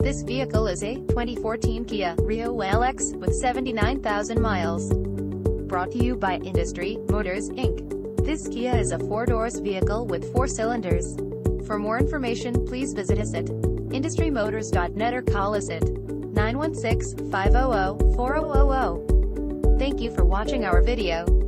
This vehicle is a 2014 Kia Rio LX with 79,000 miles. Brought to you by Industry Motors, Inc. This Kia is a 4-door vehicle with 4 cylinders. For more information, please visit us at industrymotors.net or call us at 916-500-4000. Thank you for watching our video.